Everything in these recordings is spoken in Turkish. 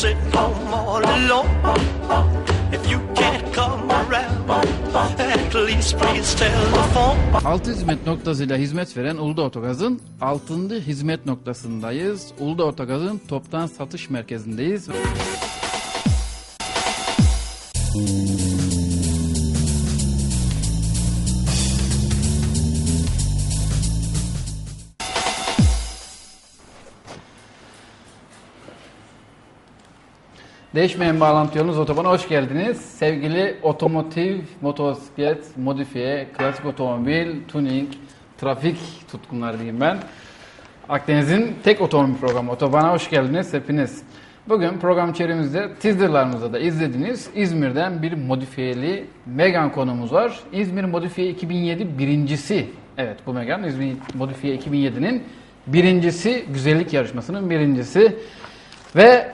sitting home all alone. If you can't come around, at least please tell the phone. 6 hizmet noktasıyla hizmet veren Uludağ Otogaz'ın 6. hizmet noktasındayız. Uludağ Otogaz'ın toptan satış merkezindeyiz. Değişmeyen bağlantı yolunuz otobana hoş geldiniz. Sevgili otomotiv, motosiklet, modifiye, klasik otomobil, tuning, trafik tutkunları diyeyim ben. Akdeniz'in tek otomobil programı Otobana hoş geldiniz hepiniz. Bugün program içeriğimizde teaserlarımızda da izlediğiniz İzmir'den bir modifiyeli Megane konumuz var. İzmir Modifiye 2007 birincisi. Evet, bu Megane İzmir Modifiye 2007'nin birincisi, güzellik yarışmasının birincisi. Ve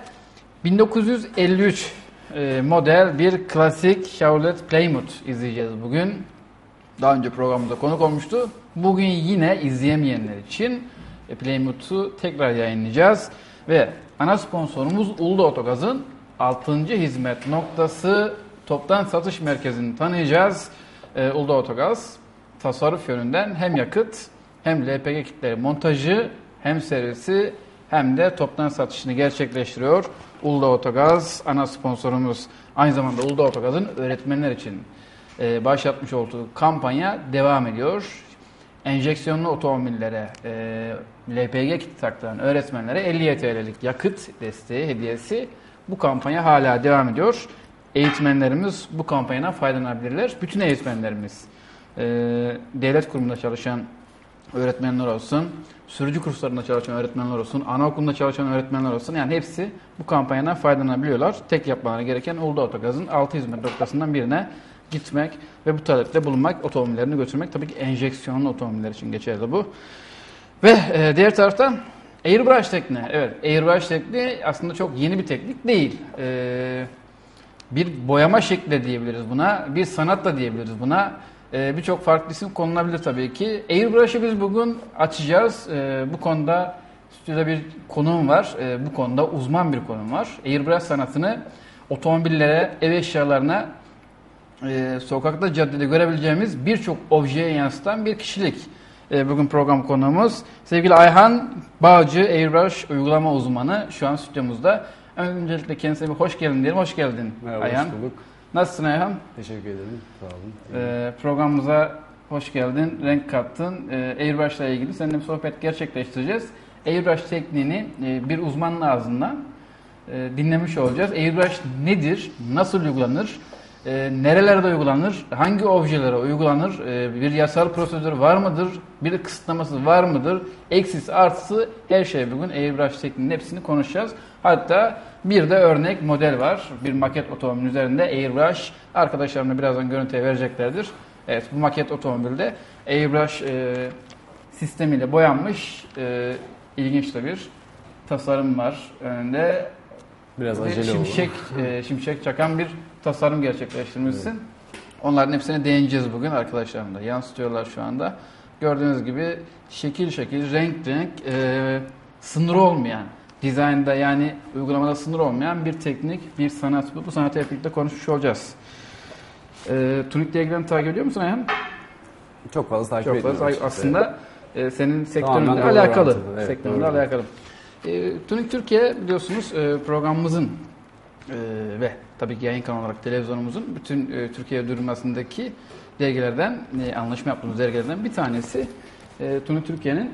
1953 model bir klasik Chevrolet Plymouth izleyeceğiz bugün. Daha önce programımızda konuk olmuştu. Bugün yine izleyemeyenler için Plymouth'u tekrar yayınlayacağız. Ve ana sponsorumuz Uludağ Otogaz'ın 6. hizmet noktası toptan satış merkezini tanıyacağız. Uludağ Otogaz tasarruf yönünden hem yakıt hem LPG kitleri montajı hem servisi hem de toptan satışını gerçekleştiriyor. Uludağ Otogaz ana sponsorumuz. Aynı zamanda Uludağ Otogaz'ın öğretmenler için başlatmış olduğu kampanya devam ediyor. Enjeksiyonlu otomobillere LPG kiti takılan öğretmenlere 50 TL'lik yakıt desteği hediyesi. Bu kampanya hala devam ediyor. Eğitmenlerimiz bu kampanyadan faydalanabilirler. Bütün eğitmenlerimiz devlet kurumunda çalışan öğretmenler olsun, sürücü kurslarında çalışan öğretmenler olsun, anaokulunda çalışan öğretmenler olsun, yani hepsi bu kampanyadan faydalanabiliyorlar. Tek yapmaları gereken Uludağ Otogaz'ın 6 hizmet noktasından birine gitmek ve bu talepte bulunmak, otomobillerini götürmek. Tabii ki enjeksiyonlu otomobiller için geçerli bu. Ve diğer tarafta airbrush tekniği. Evet, airbrush tekniği aslında çok yeni bir teknik değil. Bir boyama şekli diyebiliriz buna, bir sanat da diyebiliriz buna. Birçok farklı isim konulabilir tabii ki. Airbrush'ı biz bugün açacağız. Bu konuda stüdyoda bir konuğum var. Bu konuda uzman bir konuğum var. Airbrush sanatını otomobillere, ev eşyalarına, sokakta, caddede görebileceğimiz birçok objeye yansıtan bir kişilik. Bugün program konuğumuz sevgili Ayhan Bağcı, Airbrush uygulama uzmanı şu an stüdyomuzda. Öncelikle kendisine bir hoş geldin diyelim. Hoş geldin. Merhaba, Ayhan. hoş bulduk. Nasılsın Ayhan? Teşekkür ederim. Sağ olun. Programımıza hoş geldin, renk kattın. Airbrush ile ilgili seninle bir sohbet gerçekleştireceğiz. Airbrush tekniğini bir uzmanın ağzından dinlemiş olacağız. Airbrush nedir? Nasıl uygulanır? Nerelerde uygulanır? Hangi objelere uygulanır? Bir yasal prosedür var mıdır? Bir kısıtlaması var mıdır? Eksisi, artısı, her şey bugün Airbrush tekniğinin hepsini konuşacağız. Hatta bir de örnek model var. Bir maket otomobilin üzerinde Airbrush. Arkadaşlarım da birazdan görüntüye vereceklerdir. Evet, bu maket otomobilde Airbrush sistemiyle boyanmış ilginç de bir tasarım var. Önünde biraz acele oldu. Şimşek çakan bir tasarım gerçekleştirmişsin. Evet. Onların hepsine değineceğiz bugün. Arkadaşlarım da yansıtıyorlar şu anda. Gördüğünüz gibi şekil şekil, renk renk, sınırı olmayan, dizaynda yani uygulamada sınırı olmayan bir teknik, bir sanat. Bu sanatı hep birlikte konuşmuş olacağız. Tuning diagramı takip ediyor musun Ayhan? Çok fazla takip ediyorum. Çok fazla. Aslında senin sektörünle alakalı. Evet, sektörünle alakalı. Tuning Türkiye biliyorsunuz programımızın ve tabii ki yayın kanalı olarak televizyonumuzun bütün Türkiye duyurulmasındaki dergilerden, anlaşma yaptığımız dergilerden bir tanesi. Tuning Türkiye'nin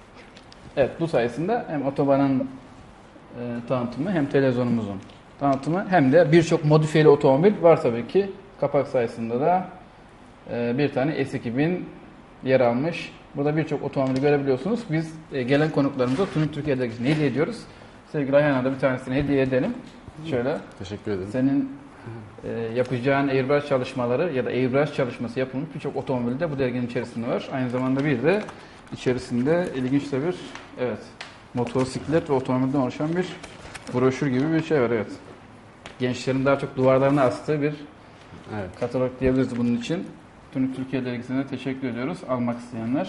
bu sayesinde hem otobanın tanıtımı hem televizyonumuzun tanıtımı hem de birçok modifiyeli otomobil var tabii ki. Kapak sayesinde de bir tane S2000 yer almış. Burada birçok otomobili görebiliyorsunuz. Biz gelen konuklarımıza Tuning Türkiye dergisini hediye ediyoruz. Sevgili Ayhan'a da bir tanesini hediye edelim. Şöyle. Teşekkür ederim. Senin yapacağın Airbrush çalışmaları ya da Airbrush çalışması yapılmış birçok otomobil de bu derginin içerisinde var. Aynı zamanda bir de içerisinde ilginç de bir motosiklet ve otomobilden oluşan bir broşür gibi bir şey var. Evet. Gençlerin daha çok duvarlarına astığı bir katalog diyebiliriz bunun için. Tuning Türkiye dergisine teşekkür ediyoruz. Almak isteyenler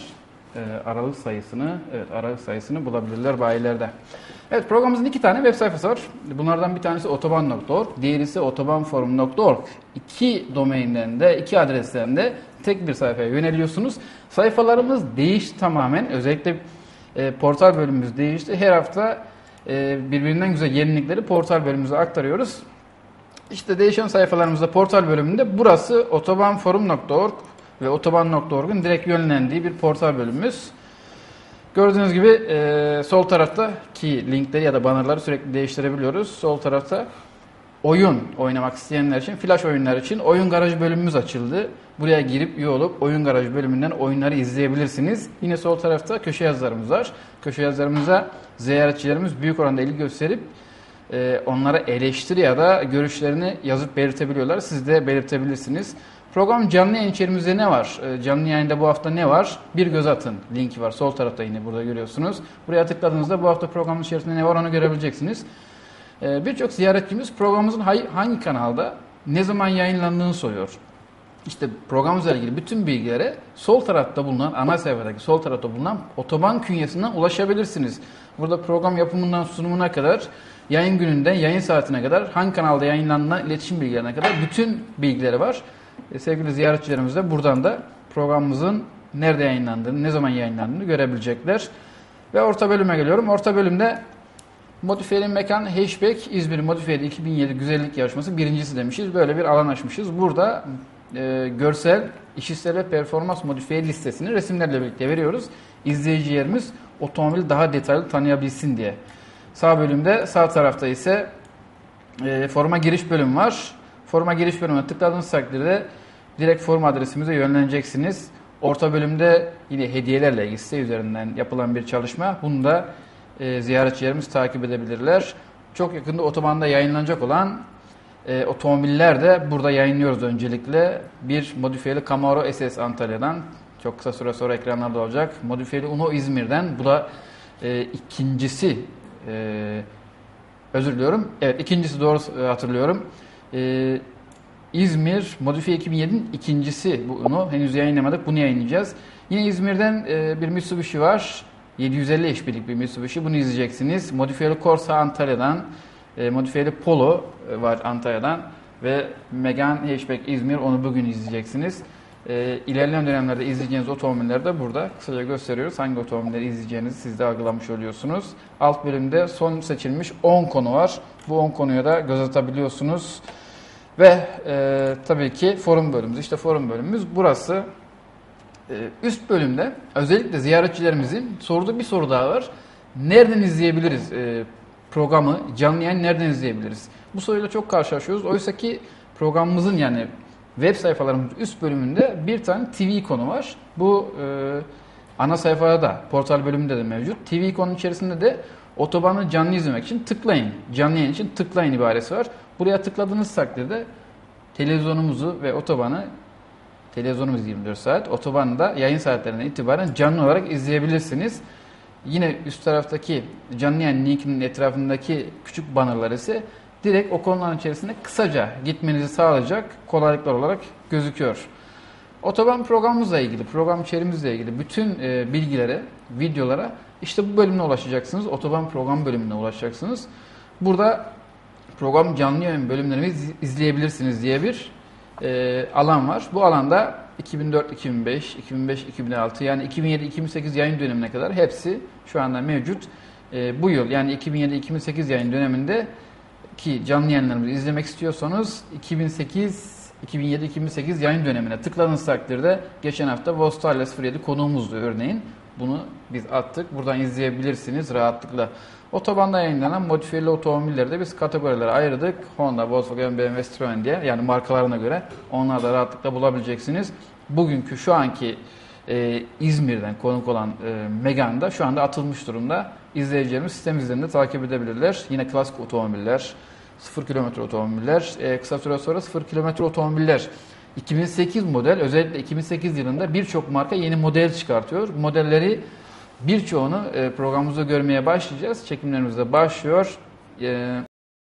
Aralık sayısını bulabilirler bayilerde. Evet, programımızın 2 tane web sayfası var. Bunlardan bir tanesi otoban.org, diğeri ise otobanforum.org. 2 domainden de, 2 adresten de tek bir sayfaya yöneliyorsunuz. Sayfalarımız değişti tamamen. Özellikle portal bölümümüz değişti. Her hafta birbirinden güzel yenilikleri portal bölümümüze aktarıyoruz. İşte değişen sayfalarımızda portal bölümünde burası otobanforum.org ve otoban.org'un direkt yönlendiği bir portal bölümümüz. Gördüğünüz gibi sol taraftaki linkleri ya da bannerları sürekli değiştirebiliyoruz. Sol tarafta oyun oynamak isteyenler için, flash oyunlar için oyun garajı bölümümüz açıldı. Buraya girip üye olup oyun garajı bölümünden oyunları izleyebilirsiniz. Yine sol tarafta köşe yazılarımız var. Köşe yazılarımıza ziyaretçilerimiz büyük oranda ilgi gösterip onlara eleştiri ya da görüşlerini yazıp belirtebiliyorlar. Siz de belirtebilirsiniz. Program canlı yayın içerimizde ne var? Canlı yayında bu hafta ne var? Bir göz atın linki var. Sol tarafta yine burada görüyorsunuz. Buraya tıkladığınızda bu hafta programın içerisinde ne var onu görebileceksiniz. Birçok ziyaretçimiz programımızın hangi kanalda ne zaman yayınlandığını soruyor. İşte programımızla ilgili bütün bilgilere sol tarafta bulunan, ana sayfadaki sol tarafta bulunan otoban künyesinden ulaşabilirsiniz. Burada program yapımından sunumuna kadar, yayın gününden yayın saatine kadar, hangi kanalda yayınlanan iletişim bilgilerine kadar bütün bilgileri var. Sevgili ziyaretçilerimiz de buradan da programımızın nerede yayınlandığını, ne zaman yayınlandığını görebilecekler. Ve orta bölüme geliyorum. Orta bölümde Modifiyeli Mekan Hatchback İzmir Modifiyeli 2007 Güzellik Yarışması birincisi demişiz. Böyle bir alan açmışız. Burada görsel, işitsel ve performans modifiye listesini resimlerle birlikte veriyoruz. İzleyicilerimiz otomobili daha detaylı tanıyabilsin diye. Sağ bölümde, sağ tarafta ise foruma giriş bölümü var. Foruma giriş bölümüne tıkladığınız takdirde direkt forum adresimize yönleneceksiniz. Orta bölümde yine hediyelerle ilgili site üzerinden yapılan bir çalışma. Bunu da ziyaretçilerimiz takip edebilirler. Çok yakında otobanda yayınlanacak olan otomobiller de burada yayınlıyoruz öncelikle. Bir modifiyeli Camaro SS Antalya'dan, çok kısa süre sonra ekranlarda olacak. Modifiyeli Uno İzmir'den, bu da ikincisi. Özür diliyorum. Evet, ikincisi, doğru hatırlıyorum. İzmir Modifiye 2007'nin ikincisi bu Uno. Henüz yayınlamadık. Bunu yayınlayacağız. Yine İzmir'den bir Mitsubishi var. 750 HP bir Mitsubishi. Bunu izleyeceksiniz. Modifiyeli Corsa Antalya'dan, modifiyeli Polo var Antalya'dan ve Megane Hatchback İzmir. Onu bugün izleyeceksiniz. İlerleyen dönemlerde izleyeceğiniz otomobilleri de burada kısaca gösteriyoruz. Hangi otomobilleri izleyeceğinizi siz de algılamış oluyorsunuz. Alt bölümde son seçilmiş 10 konu var. Bu 10 konuya da göz atabiliyorsunuz. Ve tabii ki forum bölümümüz. İşte forum bölümümüz burası. Üst bölümde özellikle ziyaretçilerimizin sorduğu bir soru daha var. Nereden izleyebiliriz programı? Canlı yayın nereden izleyebiliriz? Bu soruyla çok karşılaşıyoruz. Oysa ki programımızın, yani web sayfalarımızın üst bölümünde bir tane TV ikonu var. Bu ana sayfada da, portal bölümünde de mevcut. TV ikonun içerisinde de otobanı canlı izlemek için tıklayın, canlı yayın için tıklayın ibaresi var. Buraya tıkladığınız takdirde televizyonumuzu ve otobanı, televizyonumuz 24 saat, otobanı da yayın saatlerinden itibaren canlı olarak izleyebilirsiniz. Yine üst taraftaki canlı yayın linkinin etrafındaki küçük bannerlar ise direkt o konuların içerisinde kısaca gitmenizi sağlayacak kolaylıklar olarak gözüküyor. Otoban programımızla ilgili, program içeriğimizle ilgili bütün bilgilere, videolara işte bu bölümüne ulaşacaksınız. Otoban program bölümüne ulaşacaksınız. Burada program canlı yayın bölümlerimizi izleyebilirsiniz diye bir alan var. Bu alanda 2004-2005, 2005-2006 yani 2007-2008 yayın dönemine kadar hepsi şu anda mevcut. Bu yıl yani 2007-2008 yayın döneminde ki canlı yayınlarımızı izlemek istiyorsanız 2007-2008 yayın dönemine tıkladığınız takdirde geçen hafta Vostalya 07 konuğumuzdu örneğin. Bunu biz attık. Buradan izleyebilirsiniz rahatlıkla. Otobanda yayınlanan modifiyeli otomobilleri de biz kategorilere ayırdık. Honda, Volkswagen, BMW, Citroen diye, yani markalarına göre onları da rahatlıkla bulabileceksiniz. Bugünkü şu anki İzmir'den konuk olan Megane'da şu anda atılmış durumda. İzleyicilerimiz sistem üzerinde takip edebilirler. Yine klasik otomobiller, 0 kilometre otomobiller, kısa süre sonra 0 kilometre otomobiller. 2008 model, özellikle 2008 yılında birçok marka yeni model çıkartıyor. Modelleri birçoğunu programımızda görmeye başlayacağız. Çekimlerimiz de başlıyor.